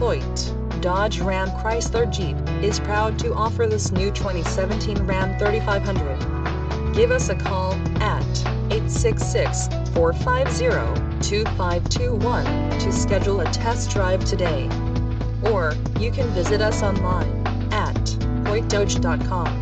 Hoyte, Dodge Ram Chrysler Jeep, is proud to offer this new 2017 Ram 3500. Give us a call at 866-450-2521 to schedule a test drive today. Or, you can visit us online at hoytedodge.com.